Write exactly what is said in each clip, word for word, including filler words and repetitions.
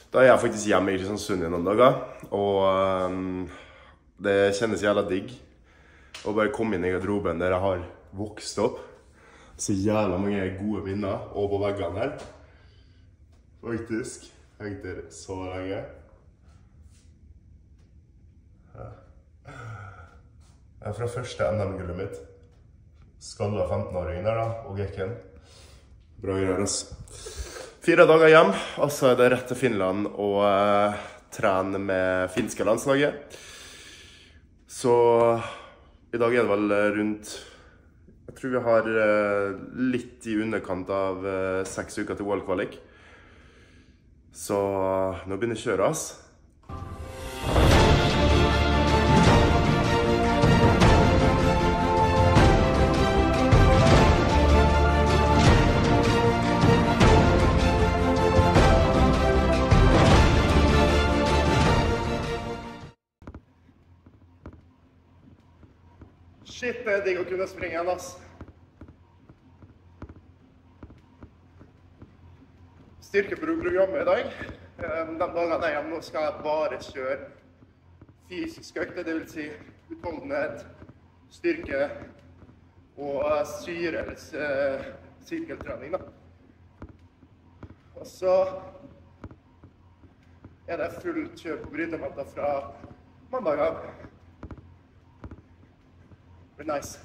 Da er jeg faktisk hjemme i Kristiansund i noen dager, og um, det kjennes jævla digg å bare komme inn i garderoben der jeg har vokst opp. Så jævla mange gode minner, og på veggene her. Faktisk, hengt der så lenge. Det er fra første N M-gullet mitt. Skalla femten-åringen der da, og Gekken. Bra greier, altså. Fire dager hjem, og så er det rett til Finland og uh, trene med finske landslaget. Så i dag er det vel rundt, jeg tror vi har uh, litt i underkant av uh, seks uker til World-kvalik. Så uh, nå begynner kjøret, ass. Shit, det er digg å kunne springe igjen, ass. Styrkeprogrammet i dag. De dagene jeg er hjemme nå skal jeg bare kjøre fysisk økte, det vil si utholdenhet, styrke og syre eller sirkeltrening da. Og så er det fullt kjør på brytematta fra mandag av. Very nice.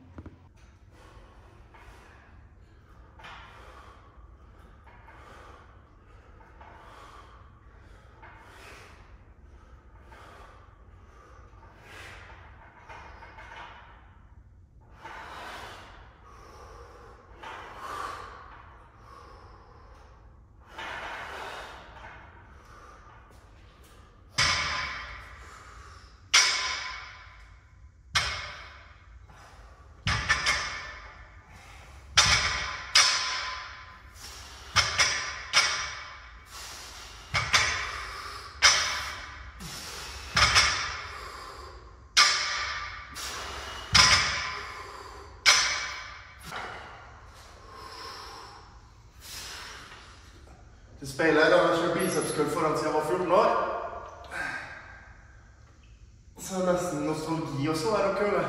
Til speilet da har jeg kjørt bicepskull foran siden jeg var fjorten år. Så er det nesten nostalgi også der å køle.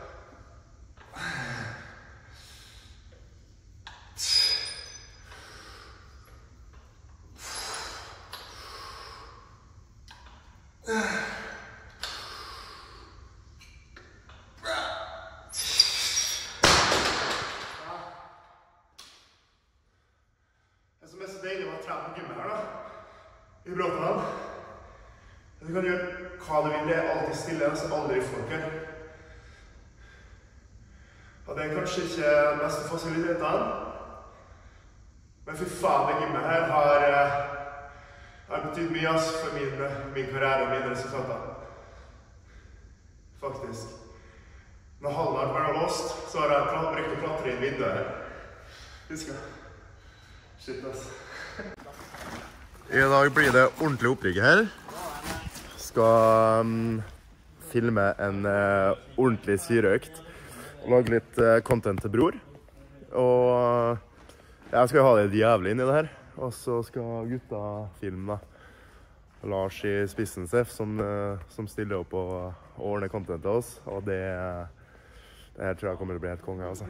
Det som er så deilig med å trene på gymmet her da, i Bråtland. Du kan gjøre hva du vil, det er alltid stille, så aldri folk her. Og det er kanskje ikke den beste fasilitetene, men fy faen, det gymmet her har, har betydd mye ass, for min, min karriere og mine resultater. Faktisk. Når hallen har vært låst, så har jeg brukt å klatre inn vinduet her. Husk det. Shit, ass. I dag blir det ordentlig opplegg her. Skal um, filme en uh, ordentlig syreøkt. Lage litt uh, content til bror. Og uh, jeg skal ha det jævlig inn i det her. Og så skal gutta filme da. Lars i spissen Sef som, uh, som stiller opp og ordner content til oss. Og det, det her tror jeg kommer til å bli helt konge, altså.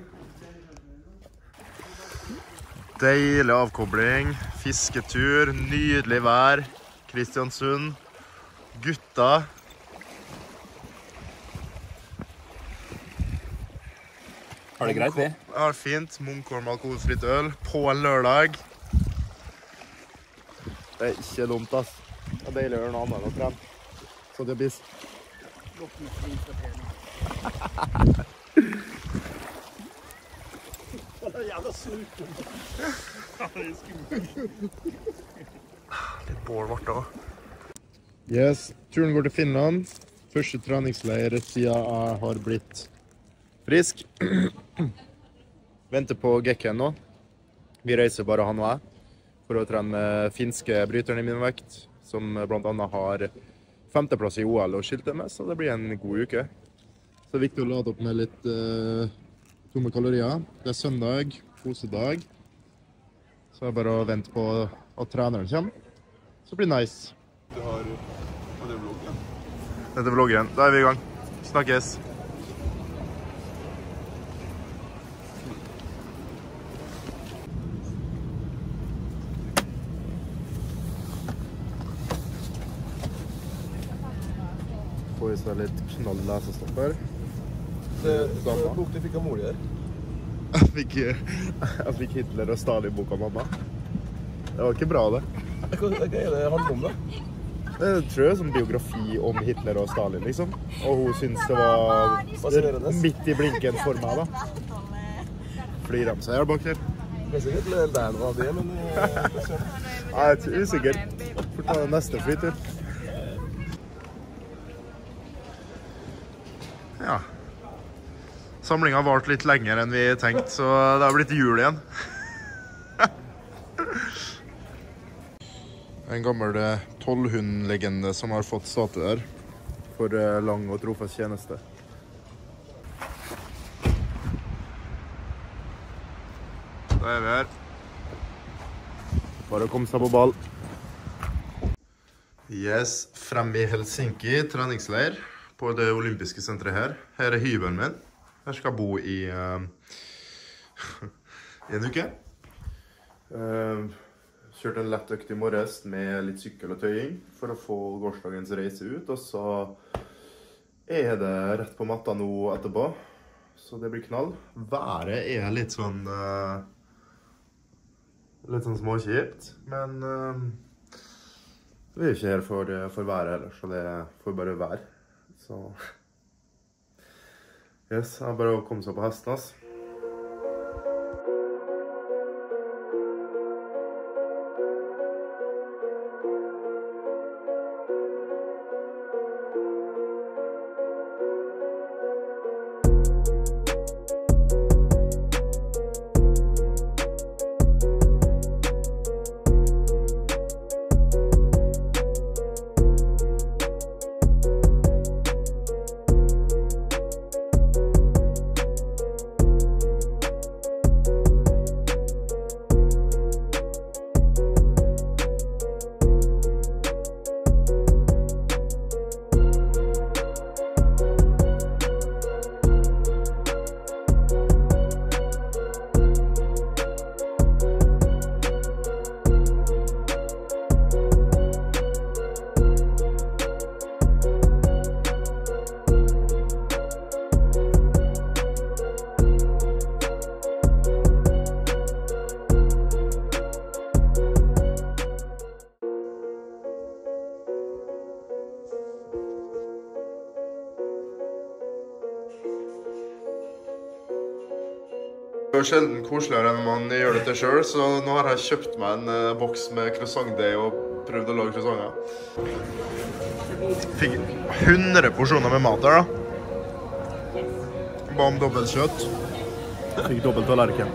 Deilig avkobling, fisketur, nydelig vær, Kristiansund, gutta. Har det greit, vi? Ja, fint. Munkholm alkoholfritt øl på en lørdag. Det er ikke dumt, ass. Det er deilig å gjøre noe annet enn å trene. Så det blir... Det er jævla sulten. Litt bål vart da. Yes, turen går til Finland. Første treningsleir siden jeg har blitt frisk. Venter på Gekken nå. Vi reiser bare han og jeg for å trene med finske bryterne i min vekt, som blant annet har femteplass i O L og skilte med, så det blir en god uke. Så det er viktig å lade opp med litt uh, tomme kalorier. Det er søndag, kosedag. Så er det bare å vente på at treneren kommer. Så blir det nice. Du har... Hva er det vloggen? Dette er vloggen. Da er vi i gang. Snakkes. Får vi seg litt knall lesestoff her. Det er en bok du fikk av mor her. Jeg fikk, jeg fikk Hitler og Stalin-boka av mamma. Det var ikke bra, det. Hva er det det handler om, da? Det tror jeg er sånn biografi om Hitler og Stalin, liksom. Og hun synes det var midt i blinken for meg, da. Flyr de seg her bak der. Det er sikkert litt der var det, men... Jeg er ikke usikker. Får ta neste flytur. Ja. Samlingen har vart litt lenger enn vi tenkte, så det har blitt jul igjen. En gammel tollhundlegende som har fått state der for lang og trofast tjeneste. Da er vi her. Bare å komme seg på ball. Yes, frem i Helsinki, treningsleir på det olympiske senteret her. Her er hybelen min. Her skal jeg bo i uh, en uke. Uh, Kjørte en lett økt i morges med litt sykkel og tøying for å få gårsdagens reise ut, og så er det rett på matta nå etterpå, så det blir knall. Været er litt sånn, uh, litt sånn småkjipt, men uh, vi er ikke her for, for været heller, så det får bare være. Så, yes, det er bare å komme seg på hesten, ass. Det er sjelden koseligere enn man gjør dette selv, så nå har jeg kjøpt meg en uh, boks med croissantdeig og prøvd å lage croissanter. Fikk hundre porsjoner med mat der, da. Ba om dobbelt kjøtt. Fikk dobbelt tallerken.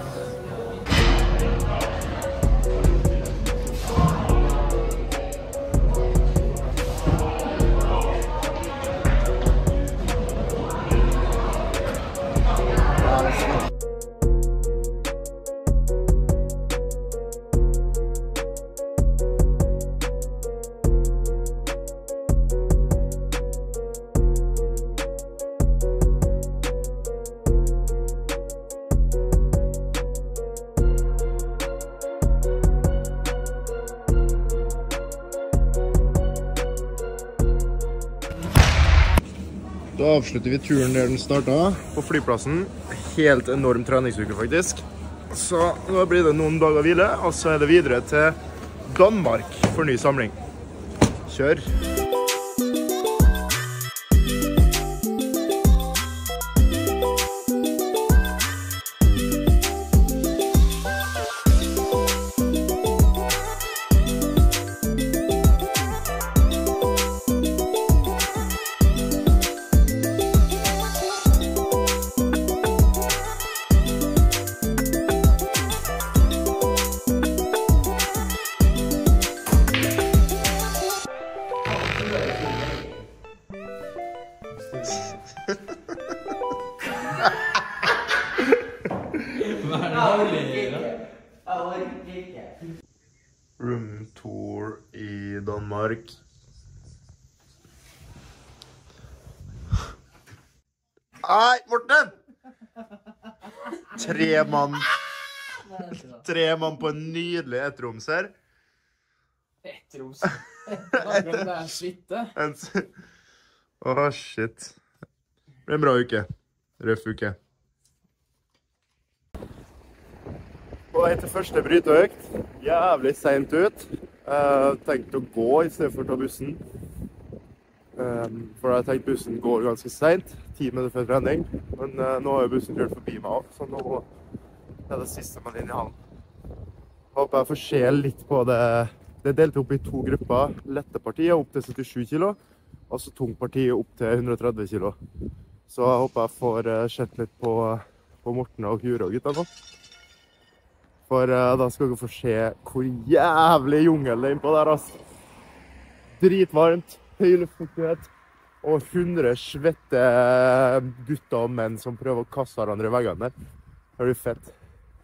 Da avslutter vi turen der den startet, på flyplassen. Helt enorm treningsuke faktisk. Så nå blir det noen dager hvile, og så er det videre til Danmark for ny samling. Kjør! i Danmark. Nei, Morten! Tre mann. Tre mann på en nydelig ettroms her. Ettroms. Det er svitte. Åh, shit. Det ble en bra uke. Røff uke. Og etter første bryteøkt, jævlig sent ut. Jeg tenkte å gå i stedet for å ta bussen. For jeg tenkte bussen går ganske sent, ti minutter før trening. Men nå har jo bussen kjørt forbi meg også, så nå er det siste man inn i hallen. Håper jeg får se litt på det. Det er delt opp i to grupper. Lette partiet opp til syttisju kilo, og så tungt partiet opp til hundre og tretti kilo. Så jeg håper jeg får sett litt på, på Morten og Kjura gutta nå. For uh, da skal dere få se hvor jævlig jungel det er innpå der, altså. Dritvarmt, høy luftfuktighet, og hundre svette gutter og menn som prøver å kaste hverandre i veggene der. Det blir fett.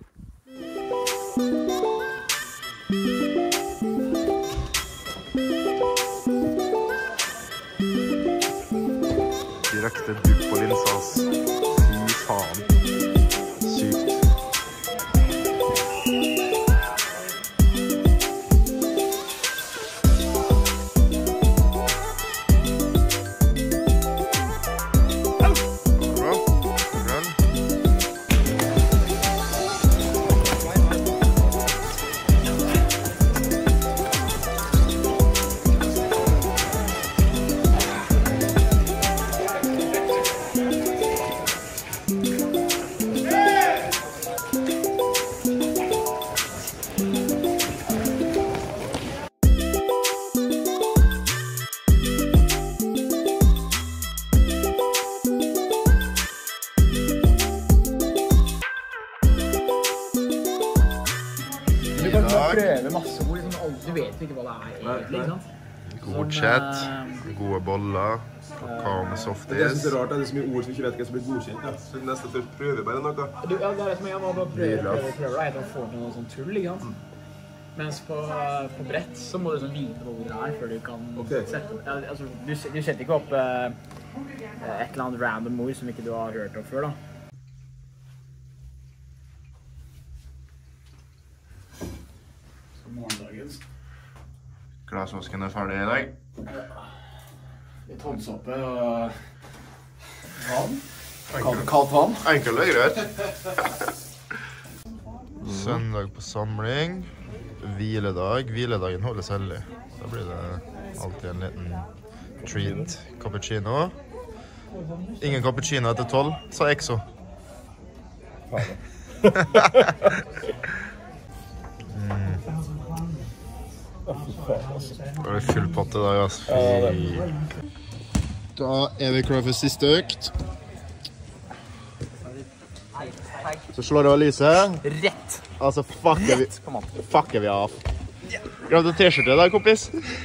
Direkte dupp på linsa, ass. Fy faen. Sykt. Du kan bare prøve masse ord, men du vet ikke hva det er egentlig, ikke sant? God chat, gode boller, kakao med softis. Det synes det er rart, det er så mye ord som ikke vet hva som blir godkjent, ja. Så nesten til prøver bare noe. Du, ja, det er det som jeg må bare prøve, prøve, prøve, da, etter å få til noe sånn tull, ikke sant? Mens på, på brett så må du sånn vite hva ordet er før du kan okay. sette opp. Ja, altså, du, du setter ikke opp uh, et eller annet random ord som ikke du har hørt opp før, da. Morgendagens. Glasvasken er ferdig i dag. Litt håndsoppe og vann. Kaldt, kaldt vann. Enkelt og greit. Søndag på samling. Hviledag. Hviledagen holdes hellig. Da blir det alltid en liten treat. Cappuccino. Ingen cappuccino etter tolv, sa Exo. Det er full potte i dag, altså. Da er vi klar for siste økt. Så slår det Alice. Rett. Altså, fucker vi, fucker vi av. Grav du t-skjorte der, kompis?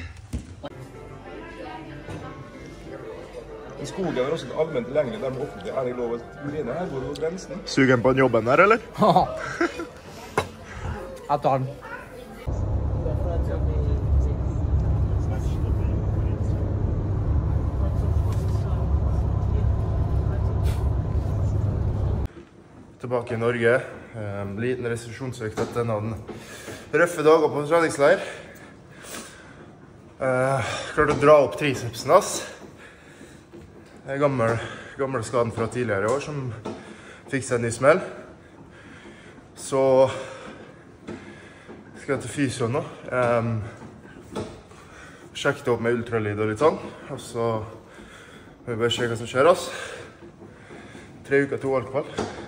I skogen er også allment tilgjengelig, der med offentlig er det lov å urine. Her går det grensen. Sugen på den jobben der, eller? Jeg tar den. Tilbake i Norge. Um, liten restitusjonsøkt etter noen røffe dager på treningsleir. Uh, klarte å dra opp tricepsen, ass. Det er gammel, gammel skaden fra tidligere i år som fikk seg en ny smell. Så skal jeg til fysio nå. Um, sjekket opp med ultralyd og litt sånn. Og så må vi bare se hva som skjer, ass. Tre uker til O L-kvall.